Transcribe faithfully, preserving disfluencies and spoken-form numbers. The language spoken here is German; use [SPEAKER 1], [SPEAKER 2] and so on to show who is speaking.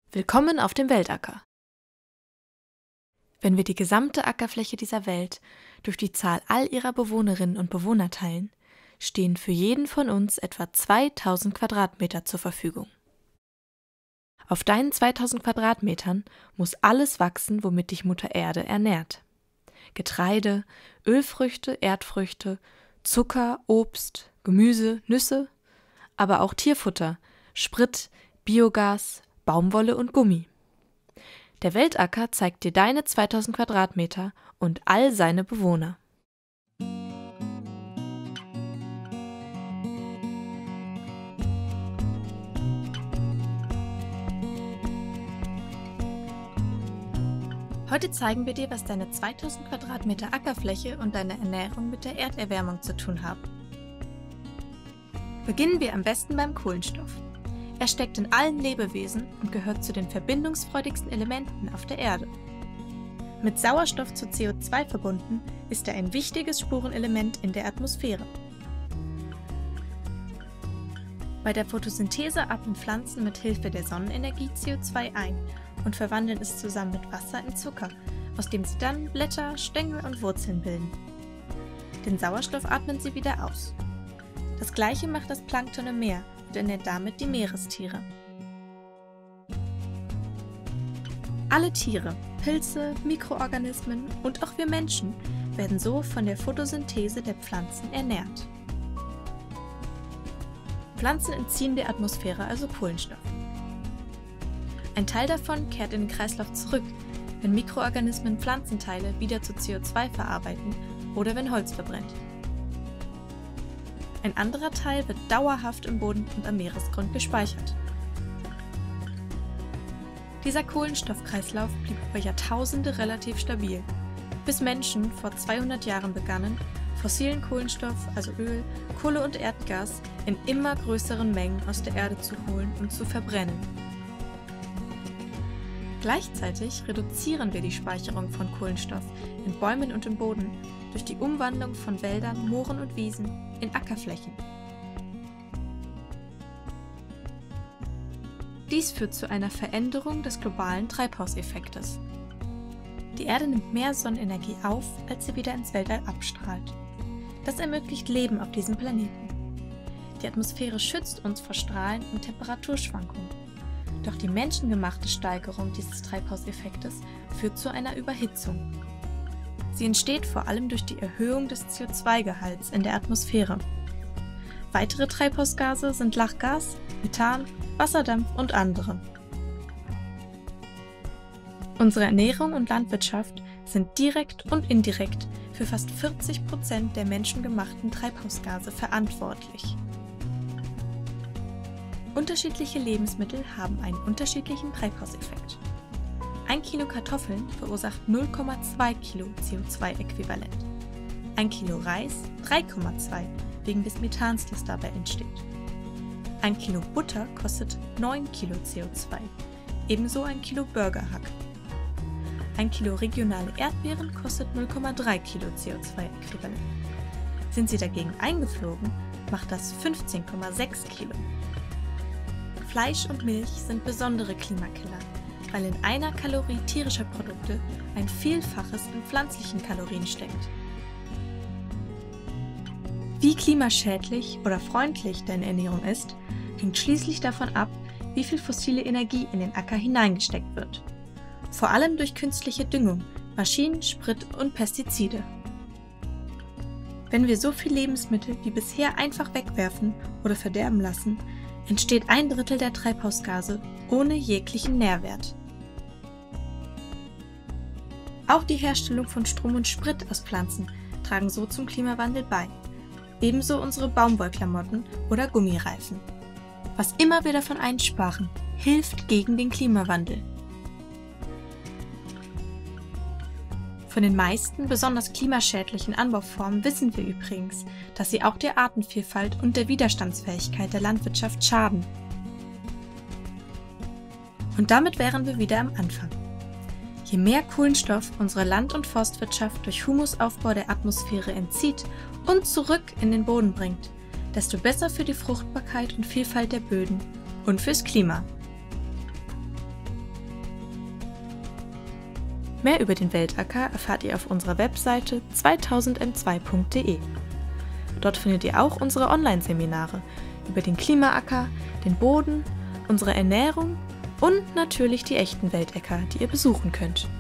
[SPEAKER 1] Willkommen auf dem Weltacker. Wenn wir die gesamte Ackerfläche dieser Welt durch die Zahl all ihrer Bewohnerinnen und Bewohner teilen, stehen für jeden von uns etwa zweitausend Quadratmeter zur Verfügung. Auf deinen zweitausend Quadratmetern muss alles wachsen, womit dich Mutter Erde ernährt. Getreide, Ölfrüchte, Erdfrüchte, Zucker, Obst, Gemüse, Nüsse, aber auch Tierfutter, Sprit, Biogas, Baumwolle und Gummi. Der Weltacker zeigt dir deine zweitausend Quadratmeter und all seine Bewohner. Heute zeigen wir dir, was deine zweitausend Quadratmeter Ackerfläche und deine Ernährung mit der Erderwärmung zu tun haben. Beginnen wir am besten beim Kohlenstoff. Er steckt in allen Lebewesen und gehört zu den verbindungsfreudigsten Elementen auf der Erde. Mit Sauerstoff zu C O zwei verbunden, ist er ein wichtiges Spurenelement in der Atmosphäre. Bei der Photosynthese atmen Pflanzen mit Hilfe der Sonnenenergie C O zwei ein und verwandeln es zusammen mit Wasser in Zucker, aus dem sie dann Blätter, Stängel und Wurzeln bilden. Den Sauerstoff atmen sie wieder aus. Das Gleiche macht das Plankton im Meer und ernährt damit die Meerestiere. Alle Tiere, Pilze, Mikroorganismen und auch wir Menschen werden so von der Photosynthese der Pflanzen ernährt. Pflanzen entziehen der Atmosphäre also Kohlenstoff. Ein Teil davon kehrt in den Kreislauf zurück, wenn Mikroorganismen Pflanzenteile wieder zu C O zwei verarbeiten oder wenn Holz verbrennt. Ein anderer Teil wird dauerhaft im Boden und am Meeresgrund gespeichert. Dieser Kohlenstoffkreislauf blieb über Jahrtausende relativ stabil, bis Menschen vor zweihundert Jahren begannen, fossilen Kohlenstoff, also Öl, Kohle und Erdgas, in immer größeren Mengen aus der Erde zu holen und zu verbrennen. Gleichzeitig reduzieren wir die Speicherung von Kohlenstoff in Bäumen und im Boden durch die Umwandlung von Wäldern, Mooren und Wiesen in Ackerflächen. Dies führt zu einer Veränderung des globalen Treibhauseffektes. Die Erde nimmt mehr Sonnenenergie auf, als sie wieder ins Weltall abstrahlt. Das ermöglicht Leben auf diesem Planeten. Die Atmosphäre schützt uns vor Strahlen und Temperaturschwankungen. Doch die menschengemachte Steigerung dieses Treibhauseffektes führt zu einer Überhitzung. Sie entsteht vor allem durch die Erhöhung des C O zwei Gehalts in der Atmosphäre. Weitere Treibhausgase sind Lachgas, Methan, Wasserdampf und andere. Unsere Ernährung und Landwirtschaft sind direkt und indirekt für fast vierzig Prozent der menschengemachten Treibhausgase verantwortlich. Unterschiedliche Lebensmittel haben einen unterschiedlichen Treibhauseffekt. Ein Kilo Kartoffeln verursacht null Komma zwei Kilo C O zwei Äquivalent. Ein Kilo Reis drei Komma zwei wegen des Methans, das dabei entsteht. Ein Kilo Butter kostet neun Kilo C O zwei, ebenso ein Kilo Burgerhack. Ein Kilo regionale Erdbeeren kostet null Komma drei Kilo C O zwei Äquivalent. Sind sie dagegen eingeflogen, macht das fünfzehn Komma sechs Kilo. Fleisch und Milch sind besondere Klimakiller, weil in einer Kalorie tierischer Produkte ein Vielfaches in pflanzlichen Kalorien steckt. Wie klimaschädlich oder freundlich deine Ernährung ist, hängt schließlich davon ab, wie viel fossile Energie in den Acker hineingesteckt wird. Vor allem durch künstliche Düngung, Maschinen, Sprit und Pestizide. Wenn wir so viel Lebensmittel wie bisher einfach wegwerfen oder verderben lassen, entsteht ein Drittel der Treibhausgase ohne jeglichen Nährwert. Auch die Herstellung von Strom und Sprit aus Pflanzen tragen so zum Klimawandel bei. Ebenso unsere Baumwollklamotten oder Gummireifen. Was immer wir davon einsparen, hilft gegen den Klimawandel. Von den meisten besonders klimaschädlichen Anbauformen wissen wir übrigens, dass sie auch der Artenvielfalt und der Widerstandsfähigkeit der Landwirtschaft schaden. Und damit wären wir wieder am Anfang. Je mehr Kohlenstoff unsere Land- und Forstwirtschaft durch Humusaufbau der Atmosphäre entzieht und zurück in den Boden bringt, desto besser für die Fruchtbarkeit und Vielfalt der Böden und fürs Klima. Mehr über den Weltacker erfahrt ihr auf unserer Webseite zweitausend M zwei punkt de. Dort findet ihr auch unsere Online-Seminare über den Klimaacker, den Boden, unsere Ernährung und natürlich die echten Weltäcker, die ihr besuchen könnt.